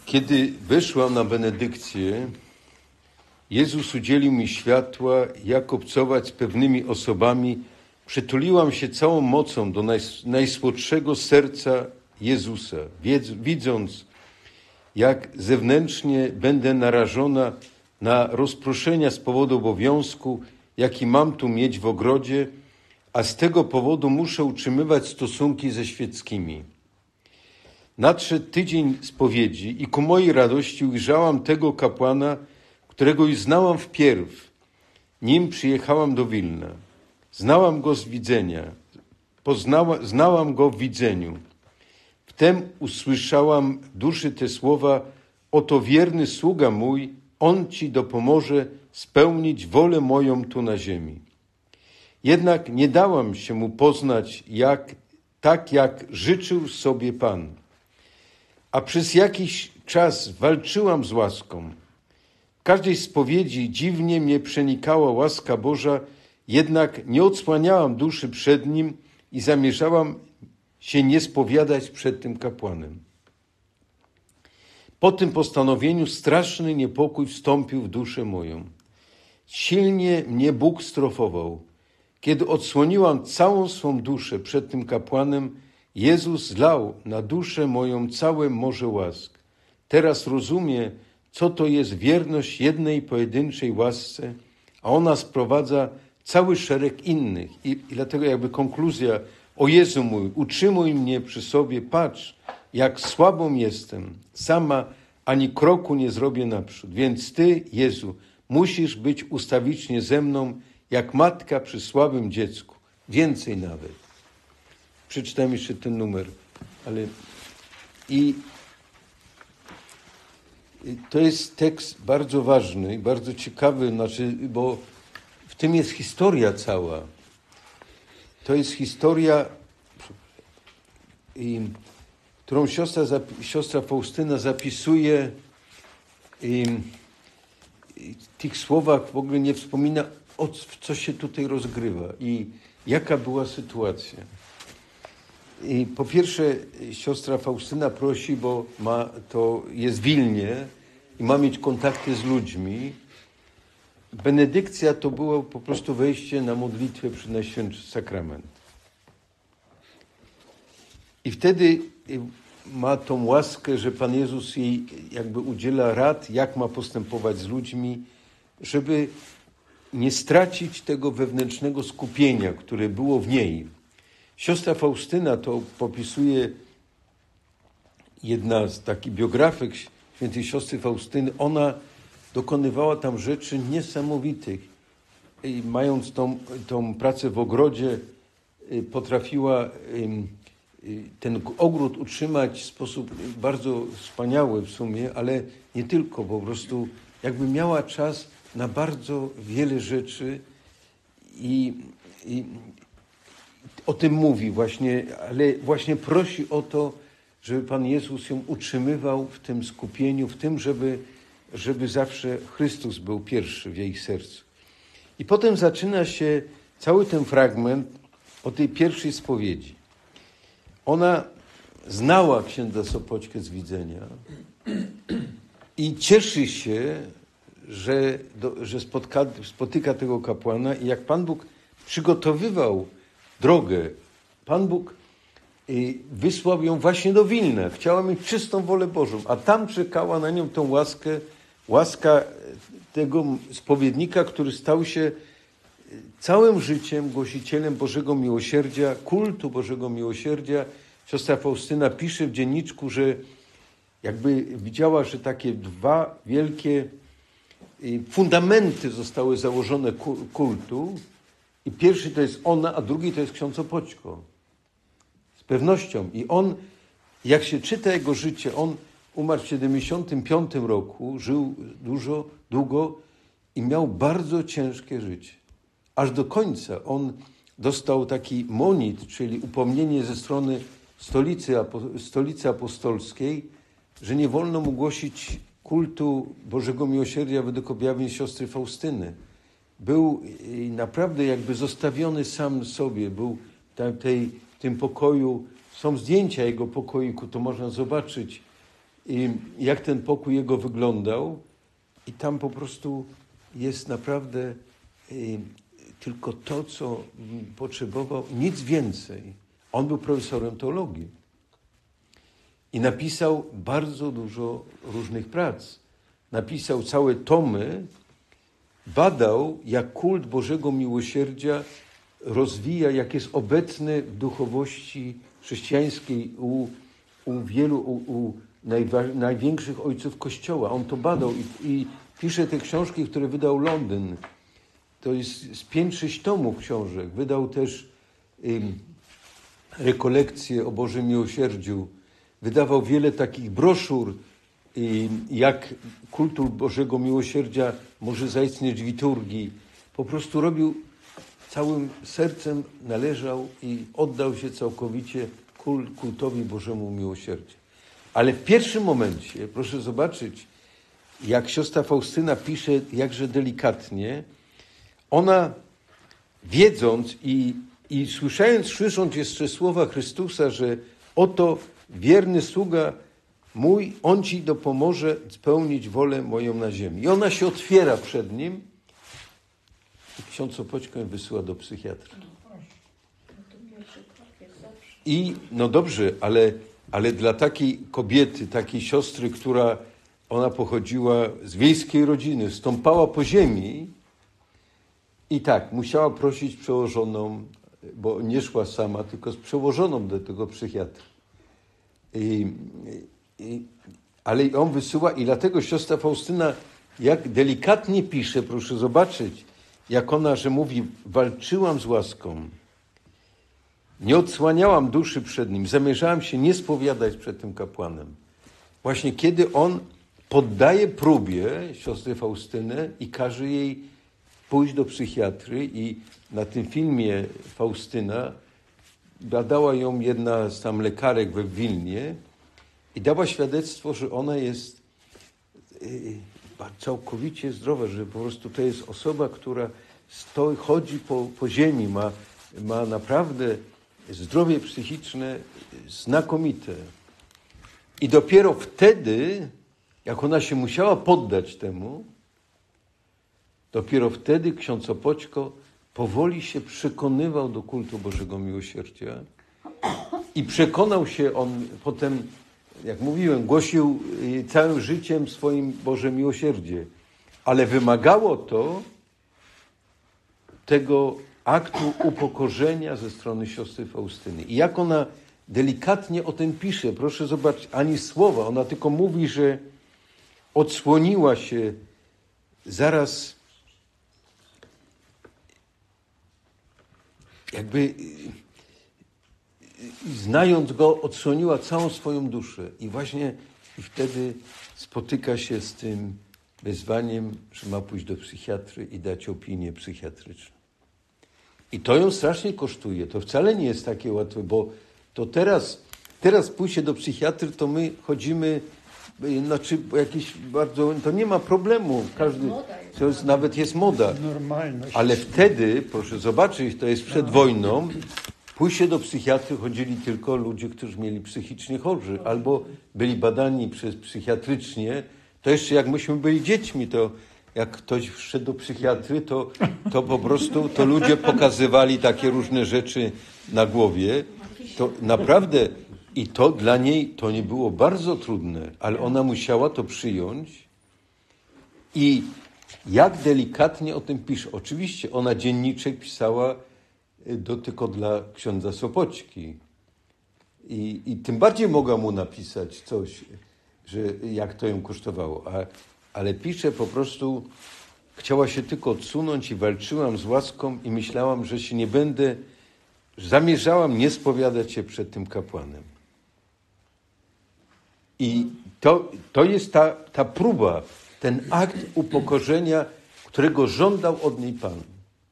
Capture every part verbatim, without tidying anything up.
Kiedy weszłam na benedykcję, Jezus udzielił mi światła, jak obcować z pewnymi osobami. Przytuliłam się całą mocą do najs- najsłodszego serca Jezusa, wiedz, widząc, jak zewnętrznie będę narażona na rozproszenia z powodu obowiązku, jaki mam tu mieć w ogrodzie, a z tego powodu muszę utrzymywać stosunki ze świeckimi. Nadszedł tydzień spowiedzi i ku mojej radości ujrzałam tego kapłana, którego już znałam wpierw, nim przyjechałam do Wilna. Znałam go z widzenia, poznała, znałam go w widzeniu. Wtem usłyszałam w duszy te słowa: oto wierny sługa mój, on ci dopomoże spełnić wolę moją tu na ziemi. Jednak nie dałam się mu poznać jak, tak, jak życzył sobie Pan. A przez jakiś czas walczyłam z łaską. W każdej spowiedzi dziwnie mnie przenikała łaska Boża, jednak nie odsłaniałam duszy przed nim i zamierzałam się nie spowiadać przed tym kapłanem. Po tym postanowieniu straszny niepokój wstąpił w duszę moją. Silnie mnie Bóg strofował. Kiedy odsłoniłam całą swą duszę przed tym kapłanem, Jezus zlał na duszę moją całe morze łask. Teraz rozumie, co to jest wierność jednej pojedynczej łasce, a ona sprowadza cały szereg innych. I, i dlatego jakby konkluzja: o Jezu mój, utrzymuj mnie przy sobie, patrz, jak słabą jestem, sama ani kroku nie zrobię naprzód. Więc Ty, Jezu, musisz być ustawicznie ze mną, jak matka przy słabym dziecku. Więcej nawet. Przeczytam jeszcze ten numer. Ale i to jest tekst bardzo ważny i bardzo ciekawy, znaczy, bo w tym jest historia cała. To jest historia, i, którą siostra, siostra Faustyna zapisuje. I, i w tych słowach w ogóle nie wspomina, o co się tutaj rozgrywa i jaka była sytuacja. I po pierwsze, siostra Faustyna prosi, bo ma, to jest w Wilnie i ma mieć kontakty z ludźmi. Benedykcja to było po prostu wejście na modlitwę przy Najświętszy Sakrament. I wtedy ma tą łaskę, że Pan Jezus jej jakby udziela rad, jak ma postępować z ludźmi, żeby nie stracić tego wewnętrznego skupienia, które było w niej. Siostra Faustyna, to popisuje jedna z takich biografek świętej siostry Faustyny, ona dokonywała tam rzeczy niesamowitych. I mając tą, tą pracę w ogrodzie, potrafiła ten ogród utrzymać w sposób bardzo wspaniały w sumie, ale nie tylko, po prostu jakby miała czas na bardzo wiele rzeczy i, i o tym mówi właśnie, ale właśnie prosi o to, żeby Pan Jezus ją utrzymywał w tym skupieniu, w tym, żeby, żeby zawsze Chrystus był pierwszy w jej sercu. I potem zaczyna się cały ten fragment o tej pierwszej spowiedzi. Ona znała księdza Sopoćkę z widzenia i cieszy się, że, do, że spotka, spotyka tego kapłana i jak Pan Bóg przygotowywał drogę, Pan Bóg wysłał ją właśnie do Wilna. Chciała mieć czystą wolę Bożą, a tam czekała na nią tą łaskę, łaska tego spowiednika, który stał się całym życiem głosicielem Bożego Miłosierdzia, kultu Bożego Miłosierdzia. Siostra Faustyna pisze w dzienniczku, że jakby widziała, że takie dwa wielkie fundamenty zostały założone kultu i pierwszy to jest ona, a drugi to jest ksiądz Sopoćko. Z pewnością. I on, jak się czyta jego życie, on umarł w siedemdziesiątym piątym roku, żył dużo, długo i miał bardzo ciężkie życie. Aż do końca on dostał taki monit, czyli upomnienie ze strony stolicy, stolicy apostolskiej, że nie wolno mu głosić kultu Bożego Miłosierdzia według objawień siostry Faustyny. Był naprawdę jakby zostawiony sam sobie, był tej, w tym pokoju, są zdjęcia jego pokoiku, to można zobaczyć. jak ten pokój jego wyglądał. I tam po prostu jest naprawdę tylko to, co potrzebował, nic więcej. On był profesorem teologii i napisał bardzo dużo różnych prac. Napisał całe tomy, badał, jak kult Bożego Miłosierdzia rozwija, jak jest obecny w duchowości chrześcijańskiej u, u wielu, u, u najwa- największych ojców Kościoła. On to badał i, i pisze te książki, które wydał Londyn. To jest z pięć, sześć tomów książek. Wydał też ym, rekolekcje o Bożym Miłosierdziu. Wydawał wiele takich broszur, ym, jak kultur Bożego Miłosierdzia może zaistnieć w liturgii. Po prostu robił całym sercem, należał i oddał się całkowicie kult, kultowi Bożemu Miłosierdzia. Ale w pierwszym momencie, proszę zobaczyć, jak siostra Faustyna pisze jakże delikatnie, ona wiedząc i, i słyszając, słysząc jeszcze słowa Chrystusa, że oto wierny sługa mój, on ci dopomoże spełnić wolę moją na ziemi. I ona się otwiera przed nim i ksiądz Opoćko ją wysyła do psychiatry. I no dobrze, ale, ale dla takiej kobiety, takiej siostry, która ona pochodziła z wiejskiej rodziny, stąpała po ziemi i tak, musiała prosić przełożoną, bo nie szła sama, tylko z przełożoną do tego psychiatry. I, i, ale on wysyła i dlatego siostra Faustyna, jak delikatnie pisze, proszę zobaczyć, jak ona, że mówi, walczyłam z łaską, nie odsłaniałam duszy przed nim, zamierzałam się nie spowiadać przed tym kapłanem. Właśnie kiedy on poddaje próbie siostry Faustyny i każe jej pójść do psychiatry i na tym filmie Faustyna badała ją jedna z tam lekarek we Wilnie i dała świadectwo, że ona jest całkowicie zdrowa, że po prostu to jest osoba, która stoi, chodzi po, po ziemi, ma, ma naprawdę zdrowie psychiczne znakomite. I dopiero wtedy, jak ona się musiała poddać temu, dopiero wtedy ksiądz Opoćko powoli się przekonywał do kultu Bożego Miłosierdzia i przekonał się on potem, jak mówiłem, głosił całym życiem swoim Boże Miłosierdzie, ale wymagało to tego aktu upokorzenia ze strony siostry Faustyny. I jak ona delikatnie o tym pisze, proszę zobaczyć, ani słowa, ona tylko mówi, że odsłoniła się zaraz, jakby znając go, odsłoniła całą swoją duszę. I właśnie i wtedy spotyka się z tym wezwaniem, że ma pójść do psychiatry i dać opinię psychiatryczną. I to ją strasznie kosztuje. To wcale nie jest takie łatwe, bo to teraz, teraz pójście do psychiatry, to my chodzimy, znaczy jakieś bardzo, to nie ma problemu. Każdy, to jest, nawet jest moda. Ale wtedy, proszę zobaczyć, to jest przed wojną, pójście do psychiatry chodzili tylko ludzie, którzy mieli psychicznie chorzy, albo byli badani przez psychiatrycznie. To jeszcze jak myśmy byli dziećmi, to jak ktoś wszedł do psychiatry, to, to po prostu to ludzie pokazywali takie różne rzeczy na głowie. To naprawdę, i to dla niej to nie było bardzo trudne, ale ona musiała to przyjąć i jak delikatnie o tym pisze. Oczywiście ona dzienniczek pisała do, tylko dla księdza Sopoćki. I, I tym bardziej mogła mu napisać coś, że jak to ją kosztowało. A, ale pisze po prostu, chciała się tylko odsunąć i walczyłam z łaską i myślałam, że się nie będę, zamierzałam nie spowiadać się przed tym kapłanem. I to, to jest ta, ta próba, ten akt upokorzenia, którego żądał od niej Pan.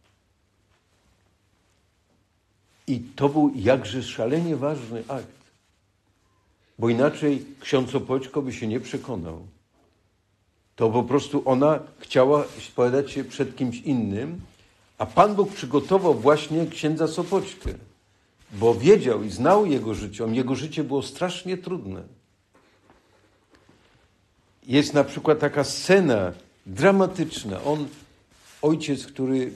I to był jakże szalenie ważny akt. Bo inaczej ksiądz Opoćko by się nie przekonał. To po prostu ona chciała spowiadać się przed kimś innym, a Pan Bóg przygotował właśnie księdza Sopoćkę, bo wiedział i znał jego życie. Jego życie było strasznie trudne. jest na przykład taka scena dramatyczna. On, ojciec, który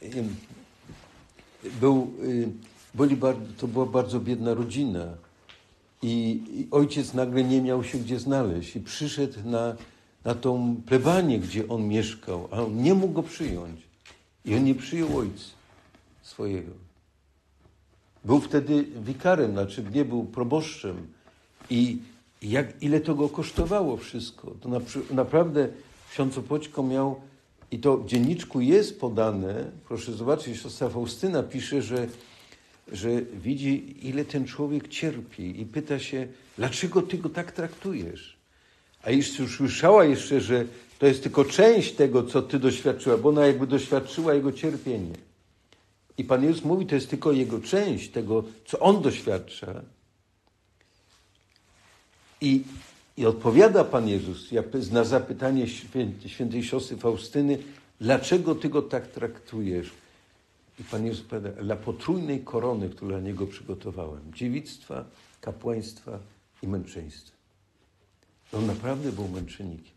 był, byli bardzo, to była bardzo biedna rodzina i, i ojciec nagle nie miał się gdzie znaleźć i przyszedł na, na tą plebanię, gdzie on mieszkał, a on nie mógł go przyjąć. I on nie przyjął ojca swojego. Był wtedy wikarem, znaczy nie był proboszczem. I jak, ile to go kosztowało wszystko. To na, naprawdę ksiądz Opoćko miał, i to w dzienniczku jest podane, proszę zobaczyć, siostra Faustyna pisze, że, że widzi, ile ten człowiek cierpi i pyta się, dlaczego ty go tak traktujesz? A jeszcze słyszała jeszcze, że to jest tylko część tego, co ty doświadczyła, bo ona jakby doświadczyła jego cierpienie. I Pan Jezus mówi, to jest tylko jego część tego, co on doświadcza. I, i odpowiada Pan Jezus na zapytanie świętej siostry Faustyny, dlaczego ty go tak traktujesz? I Pan Jezus odpowiada, dla potrójnej korony, którą dla niego przygotowałem. Dziewictwa, kapłaństwa i męczeństwa. On naprawdę był męczennikiem.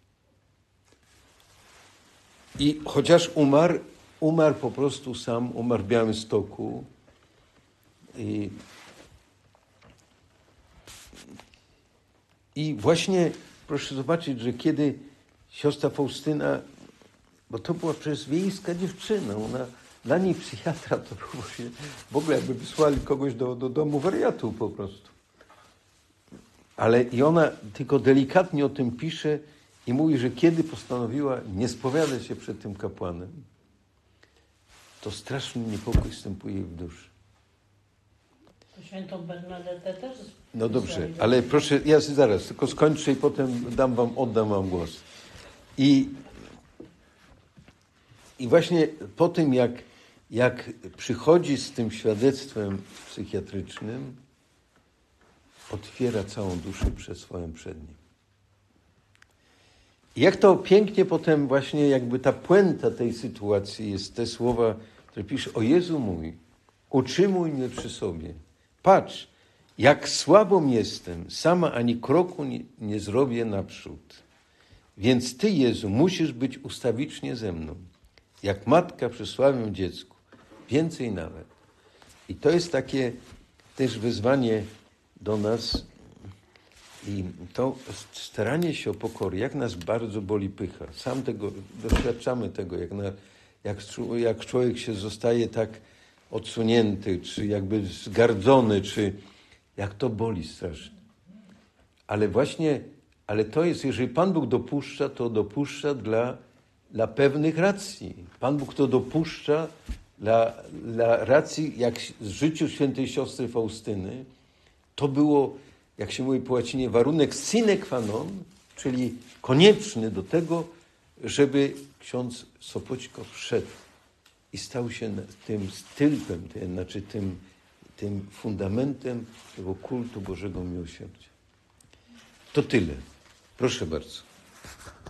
I chociaż umarł, umarł po prostu sam, umarł w Białymstoku. I, I właśnie proszę zobaczyć, że kiedy siostra Faustyna, bo to była przecież wiejska dziewczyna, ona, dla niej psychiatra to było właśnie, w ogóle jakby wysłali kogoś do, do domu wariatów po prostu. Ale i ona tylko delikatnie o tym pisze i mówi, że kiedy postanowiła nie spowiadać się przed tym kapłanem, to straszny niepokój wstępuje w duszy. Świętą Bernadetę też. No dobrze, ale proszę, ja zaraz tylko skończę i potem dam wam, oddam wam głos. I, i właśnie po tym, jak, jak przychodzi z tym świadectwem psychiatrycznym, otwiera całą duszę przed swoim przednim. I jak to pięknie potem właśnie jakby ta puenta tej sytuacji jest te słowa, które pisze, o Jezu mój, utrzymuj mnie przy sobie. Patrz, jak słabą jestem, sama ani kroku nie, nie zrobię naprzód. Więc Ty, Jezu, musisz być ustawicznie ze mną, jak matka przy słabym dziecku. Więcej nawet. I to jest takie też wyzwanie do nas i to staranie się o pokorę, jak nas bardzo boli pycha. Sam tego, doświadczamy tego, jak, na, jak, jak człowiek się zostaje tak odsunięty, czy jakby zgardzony, czy jak to boli strasznie. Ale właśnie, ale to jest, jeżeli Pan Bóg dopuszcza, to dopuszcza dla, dla pewnych racji. Pan Bóg to dopuszcza dla, dla racji, jak w życiu świętej siostry Faustyny, to było, jak się mówi po łacinie, warunek sine qua non, czyli konieczny do tego, żeby ksiądz Sopoćko wszedł i stał się tym stylpem, tym, znaczy tym, tym fundamentem tego kultu Bożego Miłosierdzia. To tyle. Proszę bardzo.